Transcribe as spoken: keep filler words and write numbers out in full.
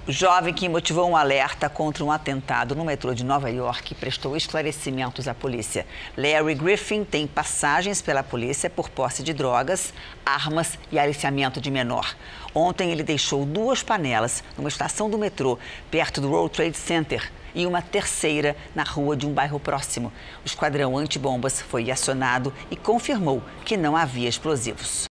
O jovem que motivou um alerta contra um atentado no metrô de Nova York prestou esclarecimentos à polícia. Larry Griffin tem passagens pela polícia por posse de drogas, armas e aliciamento de menor. Ontem ele deixou duas panelas numa estação do metrô, perto do World Trade Center, e uma terceira na rua de um bairro próximo. O esquadrão antibombas foi acionado e confirmou que não havia explosivos.